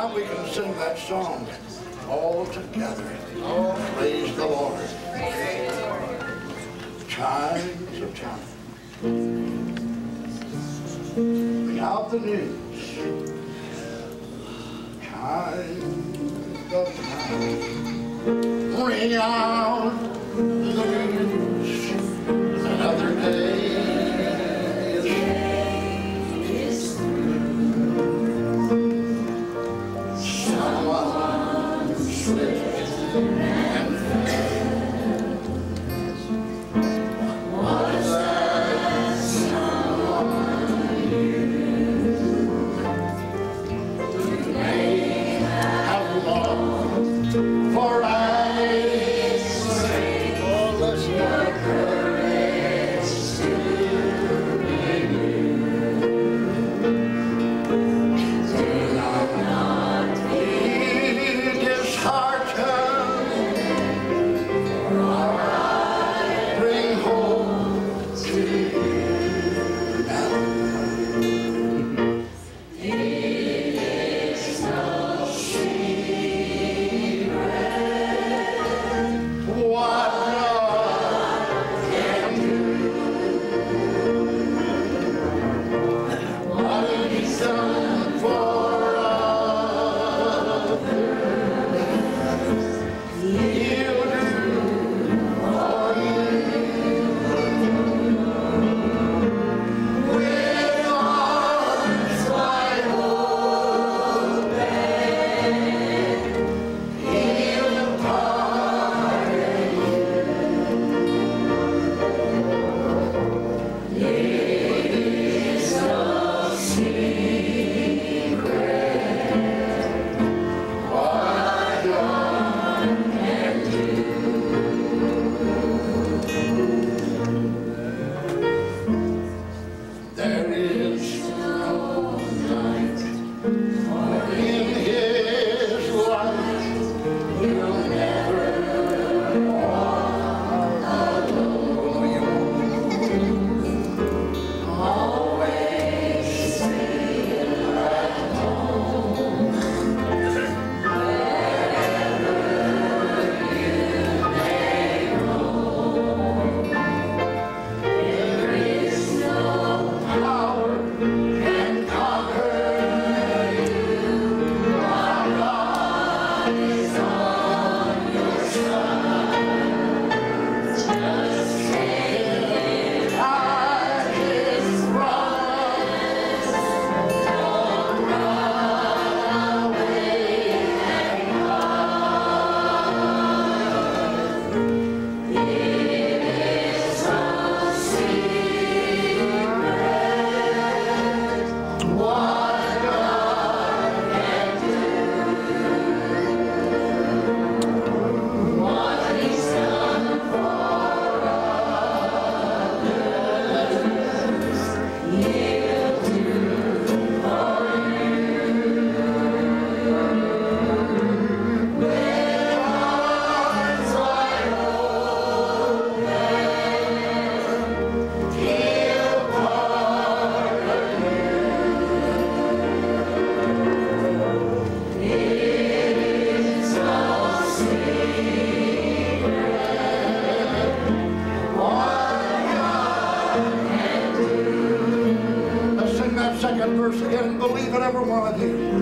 Now we can sing that song all together. Oh, praise the Lord. Chimes of time. Bring out the news. Chimes of time. Ring out the news. Another day is through. Someone slipped and fell. Was that someone you may have loved for I's sake? Oh, bless your courage to renew. Do not be disheartened, for I bring hope to you. It is no secret what God can do. What He's done for others, He'll do for you. With arms wide open, He'll pardon you. It is no secret what God can do. There is no night, for in His light you'll never walk alone. Always feel at home. Wherever you may roam, there is no power can conquer you. Our God is on your side. Just take it at His promise. Don't run away and hide. It is no secret what God can do. What He's done for others, He'll do for you. With arms wide open, He'll pardon you. It is no secret what God can do. Let's sing that second verse again and believe it, every one of you.